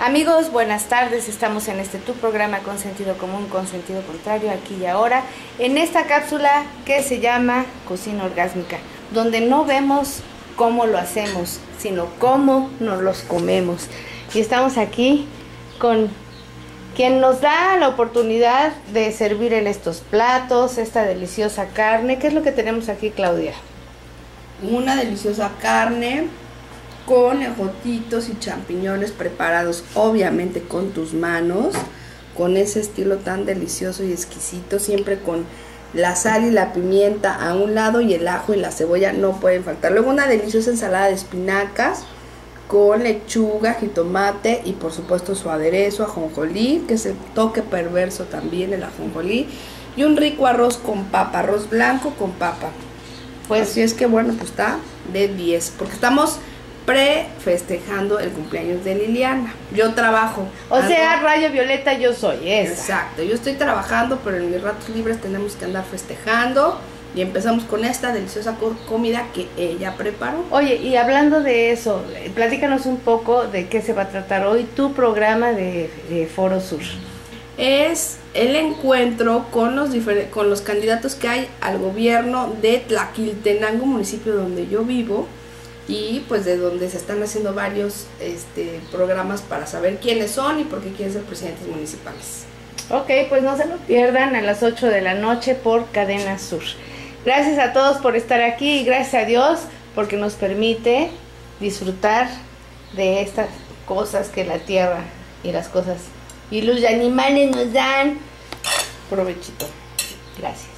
Amigos, buenas tardes. Estamos en este tu programa con sentido común, con sentido contrario, aquí y ahora, en esta cápsula que se llama Cocina Orgásmica, donde no vemos cómo lo hacemos, sino cómo nos los comemos. Y estamos aquí con quien nos da la oportunidad de servir en estos platos esta deliciosa carne. ¿Qué es lo que tenemos aquí, Claudia? Una deliciosa carne con ejotitos y champiñones preparados obviamente con tus manos, con ese estilo tan delicioso y exquisito, siempre con la sal y la pimienta a un lado y el ajo y la cebolla no pueden faltar. Luego una deliciosa ensalada de espinacas con lechuga, jitomate y por supuesto su aderezo, ajonjolí, que es el toque perverso también el ajonjolí, y un rico arroz con papa, arroz blanco con papa. Pues así es que bueno, pues está de 10, porque estamos festejando el cumpleaños de Liliana. Yo trabajo. O sea, rayo violeta yo soy esa. Exacto, yo estoy trabajando, pero en mis ratos libres tenemos que andar festejando. Y empezamos con esta deliciosa comida que ella preparó. Oye, y hablando de eso, platícanos un poco de qué se va a tratar hoy tu programa de Foro Sur. Es el encuentro con los candidatos que hay al gobierno de Tlaquiltenango, municipio donde yo vivo, y pues de donde se están haciendo varios programas para saber quiénes son y por qué quieren ser presidentes municipales. Ok, pues no se lo pierdan a las 8 de la noche por Cadena Sur. Gracias a todos por estar aquí y gracias a Dios porque nos permite disfrutar de estas cosas que la tierra y las cosas y los animales nos dan. Provechito. Gracias.